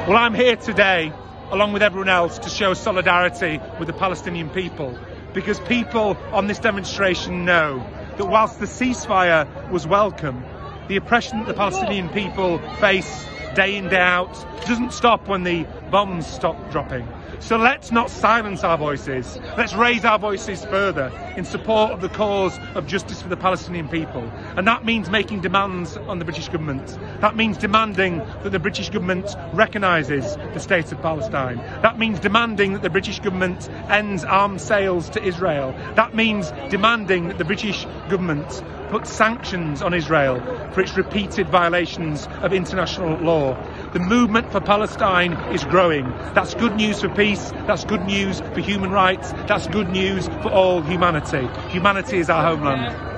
Well, I'm here today, along with everyone else, to show solidarity with the Palestinian people, because people on this demonstration know that whilst the ceasefire was welcome, the oppression that the Palestinian people face day in, day out doesn't stop when the bombs stop dropping. So let's not silence our voices. Let's raise our voices further in support of the cause of justice for the Palestinian people. And that means making demands on the British government. That means demanding that the British government recognises the state of Palestine. That means demanding that the British government ends arms sales to Israel. That means demanding that the British government puts sanctions on Israel for its repeated violations of international law. The movement for Palestine is growing. That's good news for peace, that's good news for human rights, that's good news for all humanity. Humanity is our homeland.